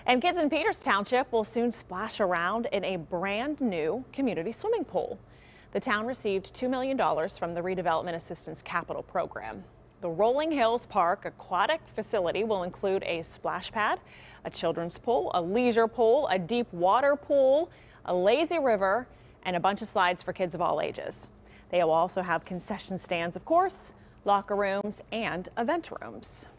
And kids in Peters Township will soon splash around in a brand new community swimming pool. The town received $2 million from the Redevelopment Assistance Capital Program. The Rolling Hills Park aquatic facility will include a splash pad, a children's pool, a leisure pool, a deep water pool, a lazy river, and a bunch of slides for kids of all ages. They will also have concession stands, of course, locker rooms, and event rooms.